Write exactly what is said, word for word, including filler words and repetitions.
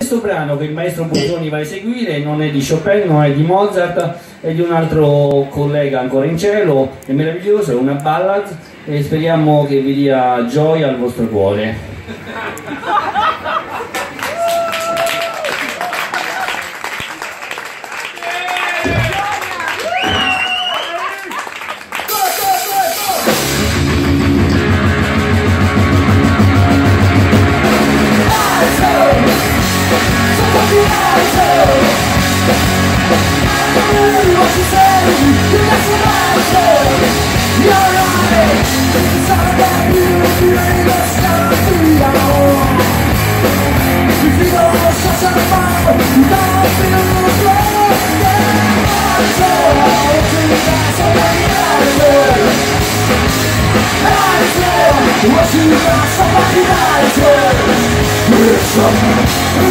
questo brano che il maestro Buzzoni va a eseguire non è di Chopin, non è di Mozart, è di un altro collega ancora in cielo, è meraviglioso, è una ballad e speriamo che vi dia gioia al vostro cuore. What you got, somebody else.